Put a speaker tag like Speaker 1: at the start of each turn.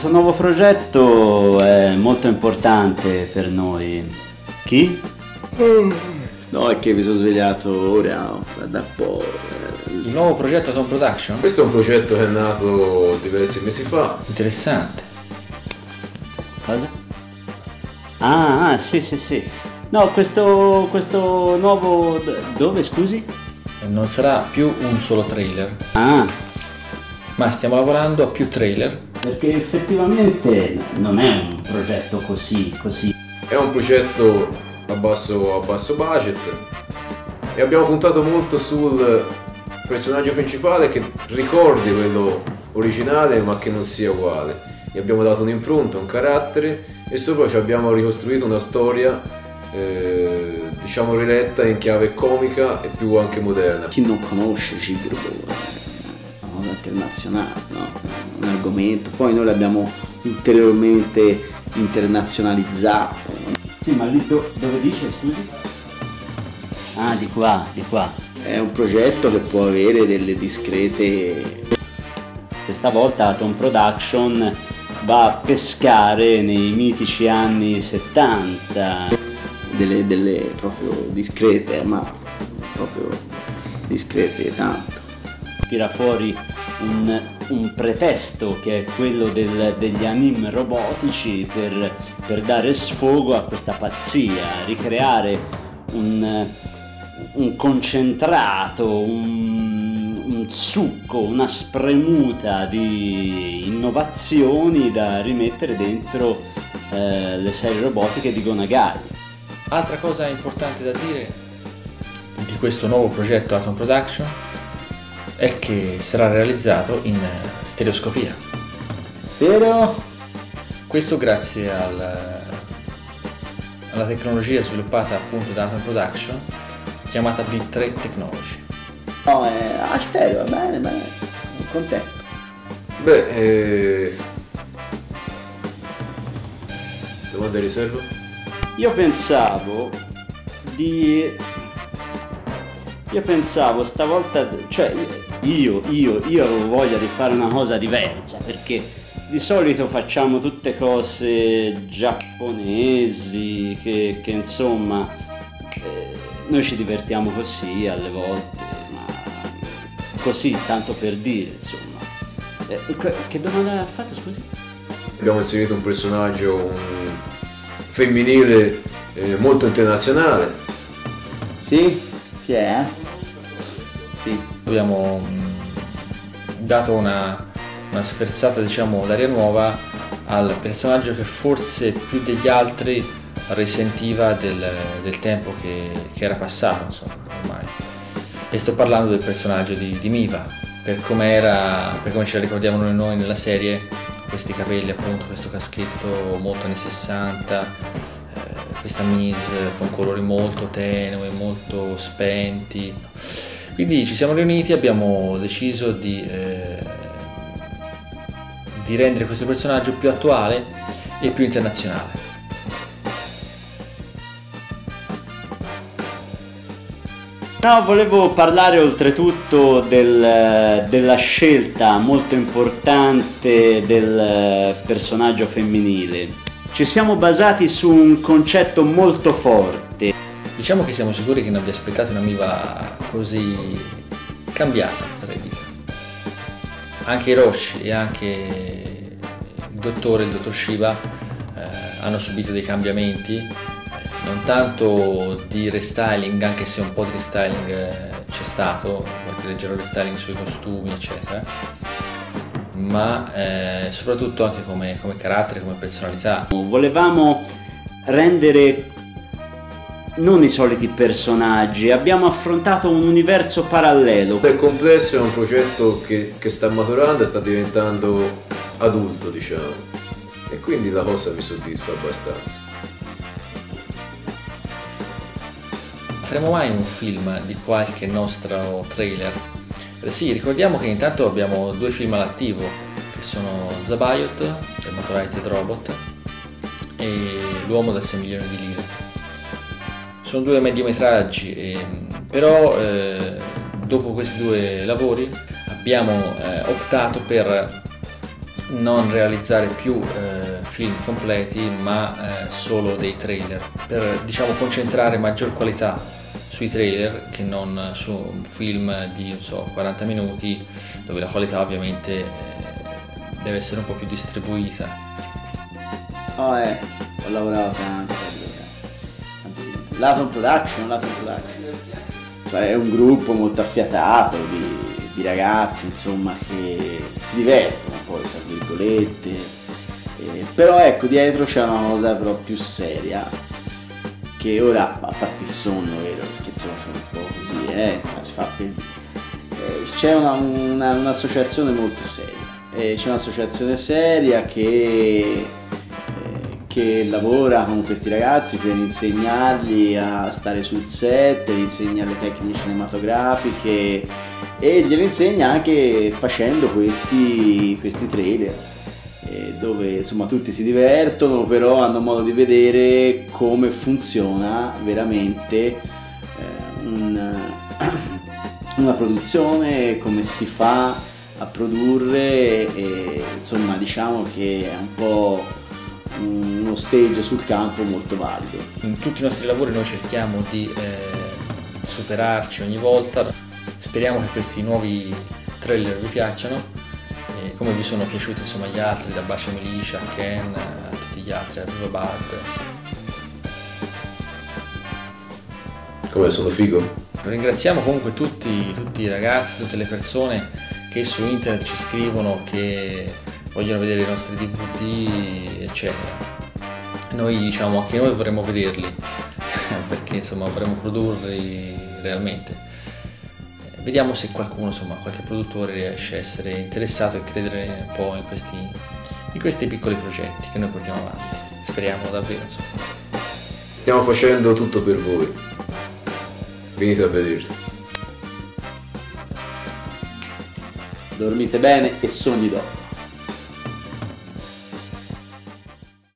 Speaker 1: Questo nuovo progetto è molto importante per noi. Chi?
Speaker 2: No, è che mi sono svegliato ora, da un po'.
Speaker 3: Il nuovo progetto Atom Production?
Speaker 4: Questo è un progetto che è nato diversi mesi fa.
Speaker 3: Interessante.
Speaker 1: Cosa? Ah, sì. No, questo nuovo... Dove, scusi?
Speaker 3: Non sarà più un solo trailer,
Speaker 1: Ah,
Speaker 3: ma stiamo lavorando a più trailer.
Speaker 1: perché effettivamente non è un progetto così.
Speaker 4: È un progetto a basso budget e abbiamo puntato molto sul personaggio principale che ricordi quello originale ma che non sia uguale. Gli abbiamo dato un'impronta, un carattere e sopra ci abbiamo ricostruito una storia diciamo riletta in chiave comica e più anche moderna.
Speaker 2: Chi non conosce Cipro è una cosa internazionale, no? Un argomento, poi noi l'abbiamo ulteriormente internazionalizzato.
Speaker 1: Sì, ma lì dove dice, scusi? Ah, di qua.
Speaker 2: È un progetto che può avere delle discrete...
Speaker 1: Questa volta Atom Production va a pescare nei mitici anni 70.
Speaker 2: delle proprio discrete, ma proprio discrete tanto.
Speaker 1: Tira fuori un pretesto che è quello degli anime robotici per dare sfogo a questa pazzia, ricreare un concentrato, un succo, una spremuta di innovazioni da rimettere dentro le serie robotiche di Go Nagai.
Speaker 3: Altra cosa importante da dire di questo nuovo progetto Atom Production è che sarà realizzato in stereoscopia.
Speaker 2: Stereo?
Speaker 3: Questo grazie alla tecnologia sviluppata appunto da Atom Production chiamata Bit3 Technology.
Speaker 2: No, è stereo, va bene, sono contento.
Speaker 4: Domanda di riserva?
Speaker 1: Io pensavo stavolta, cioè io avevo voglia di fare una cosa diversa, perché di solito facciamo tutte cose giapponesi che insomma noi ci divertiamo così alle volte, ma così tanto per dire, insomma. Che domanda ha fatto, scusi?
Speaker 4: Abbiamo inserito un personaggio femminile molto internazionale.
Speaker 2: Sì? Chi è? Sì.
Speaker 3: Abbiamo dato una sferzata, diciamo, d'aria nuova al personaggio che forse più degli altri risentiva del tempo che era passato, insomma, ormai. E sto parlando del personaggio di Miva, per come ce la ricordiamo noi nella serie, questi capelli, appunto, questo caschetto molto anni 60, questa mise con colori molto tenui, molto spenti. Quindi ci siamo riuniti e abbiamo deciso di rendere questo personaggio più attuale e più internazionale.
Speaker 1: No, volevo parlare oltretutto della scelta molto importante del personaggio femminile. Ci siamo basati su un concetto molto forte.
Speaker 3: Diciamo che siamo sicuri che non vi aspettate una Miva così cambiata, potrei dire. Anche Hiroshi e anche il dottor Shiba hanno subito dei cambiamenti. Non tanto di restyling, anche se un po' di restyling c'è stato, qualche leggero restyling sui costumi eccetera, ma soprattutto anche come carattere, come personalità.
Speaker 1: Volevamo rendere non i soliti personaggi, abbiamo affrontato un universo parallelo.
Speaker 4: Per complesso è un progetto che sta maturando e sta diventando adulto, diciamo, e quindi la cosa mi soddisfa abbastanza.
Speaker 3: Faremo mai un film di qualche nostro trailer? Sì, ricordiamo che intanto abbiamo 2 film all'attivo, che sono Zabayot, The Motorized Robot, e L'uomo da 6 milioni di lire. Sono 2 mediometraggi, però dopo questi 2 lavori abbiamo optato per non realizzare più film completi, ma solo dei trailer, per diciamo concentrare maggior qualità sui trailer che non su un film di non so, 40 minuti, dove la qualità ovviamente deve essere un po' più distribuita.
Speaker 2: Ho lavorato tanto. Laton Production. Cioè, è un gruppo molto affiatato di ragazzi, insomma, che si divertono poi, tra virgolette. Però ecco, dietro c'è una cosa però più seria, che ora, a parte il sonno, vero, perché insomma sono un po' così, si fa per... c'è un'associazione molto seria, c'è un'associazione seria che lavora con questi ragazzi per insegnargli a stare sul set, insegnare le tecniche cinematografiche e gliele insegna anche facendo questi trailer, dove insomma tutti si divertono, però hanno modo di vedere come funziona veramente una produzione, come si fa a produrre, e insomma diciamo che è un po' uno stage sul campo molto valido.
Speaker 3: In tutti i nostri lavori noi cerchiamo di superarci ogni volta. Speriamo che questi nuovi trailer vi piacciono, come vi sono piaciuti insomma gli altri, da Bacia Milicia a Ken a tutti gli altri, a Viva Bad.
Speaker 4: Come sono figo?
Speaker 3: Ringraziamo comunque tutti i ragazzi, tutte le persone che su internet ci scrivono, che vogliono vedere i nostri DVD, eccetera. Noi diciamo anche noi vorremmo vederli perché insomma vorremmo produrli realmente. Vediamo se qualcuno, insomma qualche produttore riesce a essere interessato e credere un po' in questi piccoli progetti che noi portiamo avanti. Speriamo davvero, insomma.
Speaker 4: Stiamo facendo tutto per voi. Venite a vederli.
Speaker 2: Dormite bene e sogni dopo.